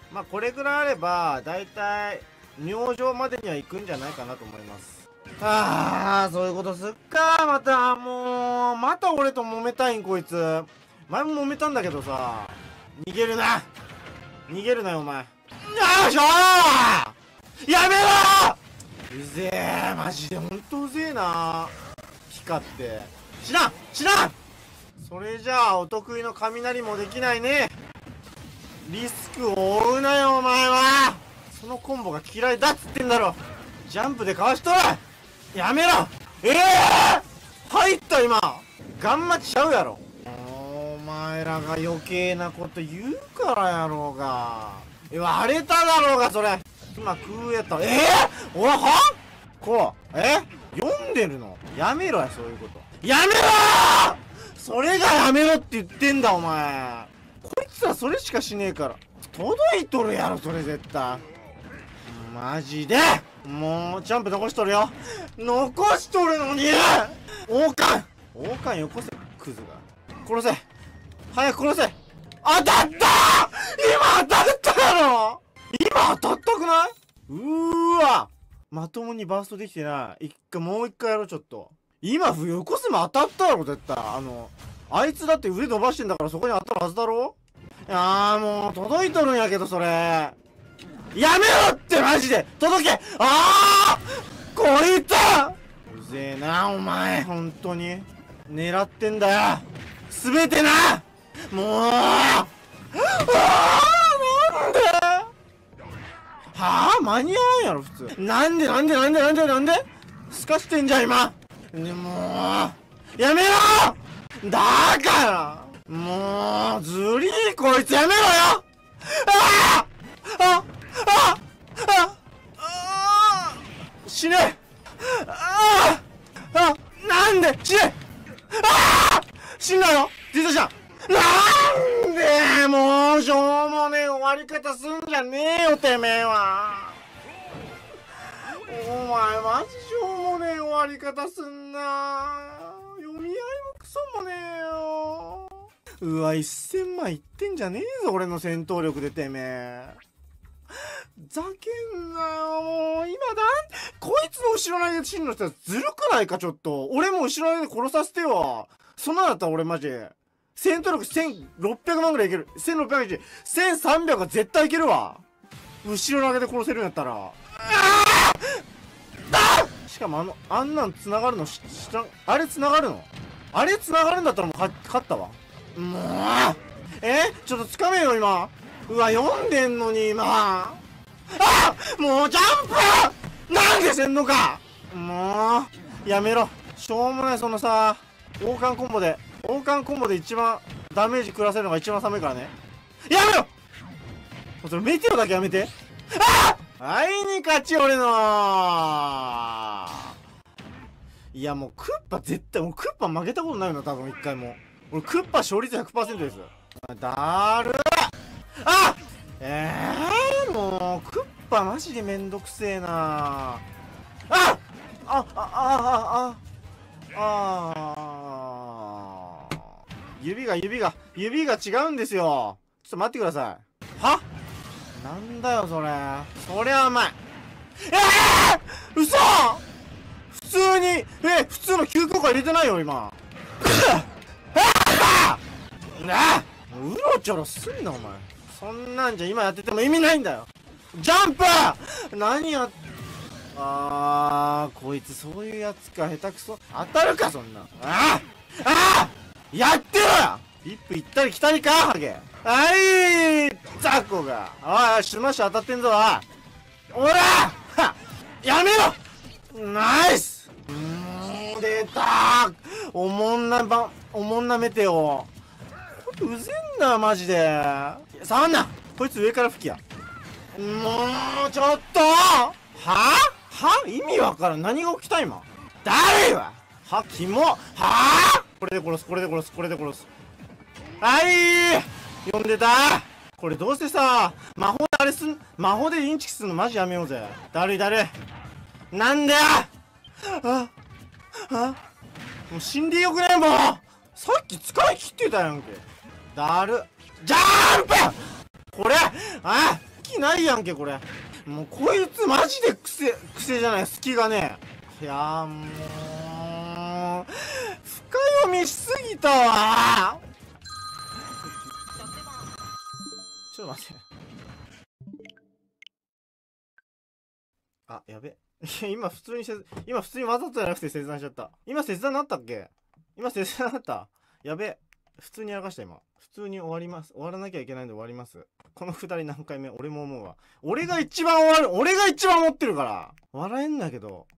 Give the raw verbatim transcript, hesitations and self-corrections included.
まあこれぐらいあればだいたい明星までには行くんじゃないかなと思います。ああ、そういうことすっか。またもうまた俺と揉めたいんこいつ。前も揉めたんだけどさ。逃げるな逃げるなよお前。よいしょー、やめろ。うぜえ、マジでほんとうぜえな。光って知らん知らん。それじゃあお得意の雷もできないね。リスクを負うなよお前は。そのコンボが嫌いだっつってんだろ。ジャンプでかわしとる。やめろ。ええー、入った今。ガンマちちゃうやろ。お前らが余計なこと言うからやろうが。割れただろうがそれ。今空やった。ええー、おはこうえ読んでるのやめろや。そういうことやめろー。それがやめろって言ってんだお前。こいつはそれしかしねえから。届いとるやろそれ絶対。マジでもうジャンプ残しとるよ。残しとるのに王冠王冠よこせクズが。殺せ早く殺せ。当たったー。今当たったやろ。今当たったくない。うーわ、まともにバーストできてない。一回もう一回やろう。ちょっと今よこせも当たったやろ絶対。あのあいつだって腕伸ばしてんだからそこに当たるはずだろ。いやーもう届いとるんやけどそれやめろってマジで届け。ああこいつうぜえなお前。本当に狙ってんだよ全てな。もうああなんではあ間に合わんやろ普通。なんでなんでなんでなんでなんですかしてんじゃん今。ねもうやめろだからもうずりーこいつやめろよ。ああああああ死ね。ああなんで死ね。ああ死んだよディザじゃん。なんでもうしょうもねえ終わり方すんじゃねえよてめえは。お前マジしょうもねえ終わり方すんな。読み合いもクソもねえよ。うわせんまんいってんじゃねえぞ俺の戦闘力でてめえ。ざけんなよもう今だんこいつの後ろ投げで死ぬの人はずるくないか。ちょっと俺も後ろ投げで殺させてよ。そんなだったら俺マジ戦闘力せんろっぴゃくまんぐらいいける。せんろっぴゃくいちせんさんびゃくは絶対いけるわ後ろ投げで殺せるんやったら。ああしかもあのあんなん繋がるのし知らん。あれ繋がるのあれ繋がるんだったらもう勝ったわ。もうえちょっとつかめよ今。うわ読んでんのに今。あもうジャンプなんでせんのか。もうやめろしょうもないそのさ王冠コンボで王冠コンボで一番ダメージ食らせるのが一番寒いからね。やめろそれメテオだけやめて。あはいに勝ち俺の。いやもうクッパ絶対もうクッパ負けたことないよな多分一回も。俺クッパ勝率 ひゃくパーセント です。だるあええー、もうクッパマジでめんどくせえなあ。あああああああ指が指が指が違うんですよ。ちょっと待ってください。はなんだよそれ。そりゃうまい。ええー、嘘普通にえ普通の急降下入れてないよ今。なあうろちょろすんなお前。そんなんじゃ今やってても意味ないんだよ。ジャンプ何やっあーこいつそういうやつか。下手くそ当たるかそんな。ああああやってろよリップ行ったり来たりかハゲ。はいザコがおいスマッシュ当たってんぞおらはやめろナイスうーん出たーおもんなばおもんなメテオうぜんなマジで。触んなこいつ上から吹きや。もうちょっとはは意味わからん。何が起きた今誰よはキモはこれで殺すこれで殺すこれで殺す。はい呼んでたこれどうせさ魔法であれすん魔法でインチキすんのマジやめようぜ。だるいだるいなんだよああもう死んでよくねもうさっき使い切ってたやんけ。だるジャンプこれあ隙ないやんけこれ。もうこいつマジで癖癖じゃない、隙がね。いやーもう深読みしすぎたわ。ちょっと待って。あ、やべ。今普通にせ今普通にわざとじゃなくて切断しちゃった。今切断なったっけ？今切断なった。やべ。普通にやらかした今。普通に終わります。終わらなきゃいけないんで終わります。このくだり何回目？俺も思うわ。俺が一番終わる。俺が一番持ってるから。笑えんだけど。